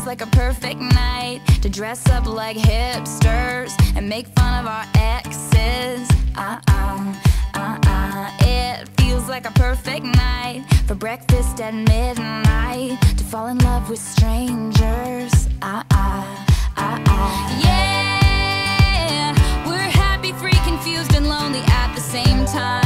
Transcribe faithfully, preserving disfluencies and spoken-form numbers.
feels like a perfect night to dress up like hipsters and make fun of our exes. Uh-uh, uh-uh. It feels like a perfect night for breakfast at midnight, to fall in love with strangers. Uh-uh, uh-uh. Yeah, we're happy, free, confused, and lonely at the same time.